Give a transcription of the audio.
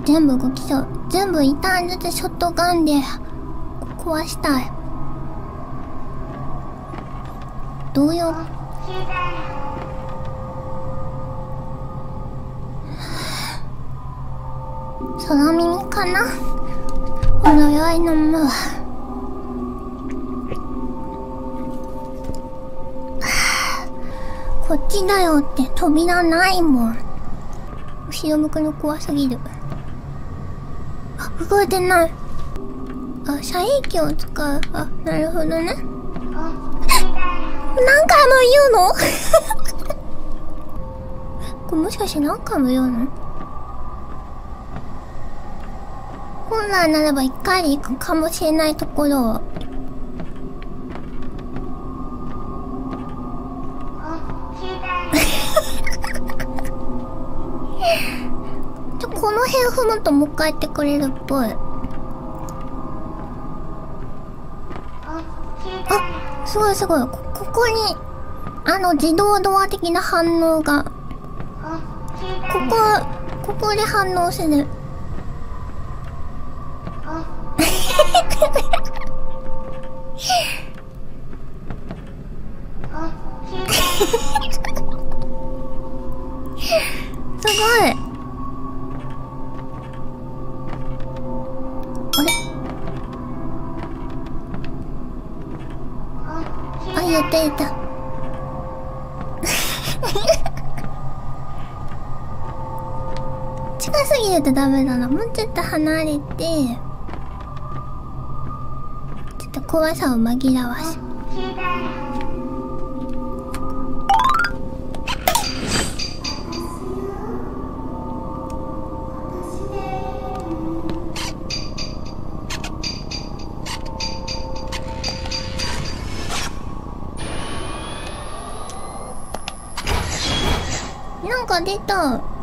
全部動きそう。全部一旦ずつショットガンで壊したい。どうよ。空耳かな。ほろ酔いのむわ。こっちだよって扉ないもん。後ろ向くの怖すぎる。あ、動いてない。あ、遮影機を使う。あ、なるほどね。何回も言うのこれもしかして何回も言うの。本来ならば1回で行くかもしれないところを。この辺踏むともう一回やってくれるっぽい。あ、すごいすごい。ここに自動ドア的な反応が。ここで反応する。すごい。あれ、あ、やったやった。近すぎるとダメだな。もうちょっと離れて、ちょっと怖さを紛らわす。なんか出た。